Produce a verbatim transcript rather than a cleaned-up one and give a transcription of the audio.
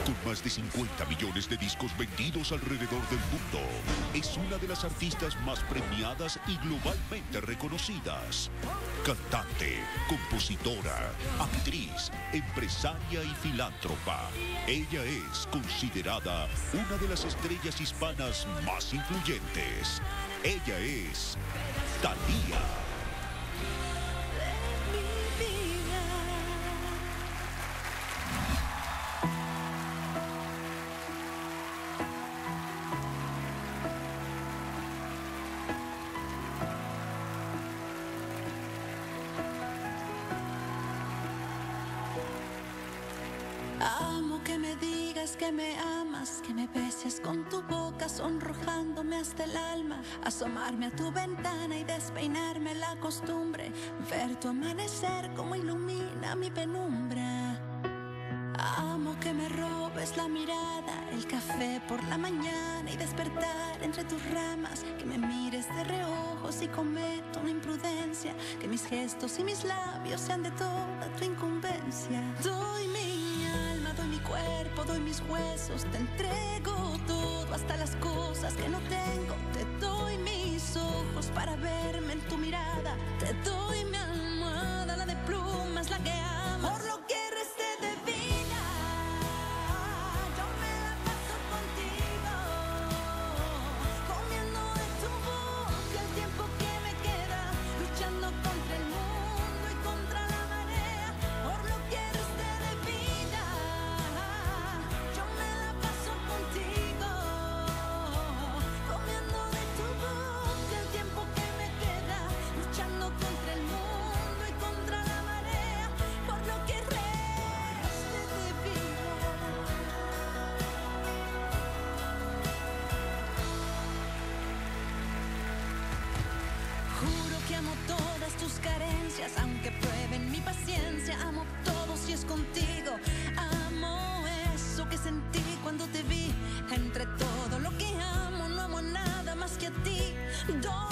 Con más de cincuenta millones de discos vendidos alrededor del mundo, es una de las artistas más premiadas y globalmente reconocidas. Cantante, compositora, actriz, empresaria y filántropa. Ella es considerada una de las estrellas hispanas más influyentes. Ella es Thalía. Amo que me digas que me amas, que me beses con tu boca, sonrojándome hasta el alma, asomarme a tu ventana y despeinarme la costumbre, ver tu amanecer como ilumina mi penumbra. Amo que me robes la mirada, el café por la mañana y despertar entre tus ramas, que me mires de reojo si cometo una imprudencia, que mis gestos y mis labios sean de toda tu incumbencia. Doy mi alma, doy mi cuerpo, doy mis huesos, te entrego todo, hasta las cosas que no tengo. Te doy mis ojos para verme en tu mirada, te doy mi almohada, la de plumas, la que amas. Por lo que resté de vida, yo me la paso contigo, comiendo de tu boca el tiempo que me queda, luchando contra el mundo y contra la marea. Por lo que resté de vida, yo me la paso contigo, comiendo de tu boca el tiempo que me queda, luchando contra el mundo y contra la marea. Por lo que resté de vida. Juro que amo todas tus carencias, aunque prueben mi paciencia. Amo todo si es contigo. Amo eso que sentí cuando te vi. Entre todo lo que amo, no amo nada más que a ti. Doy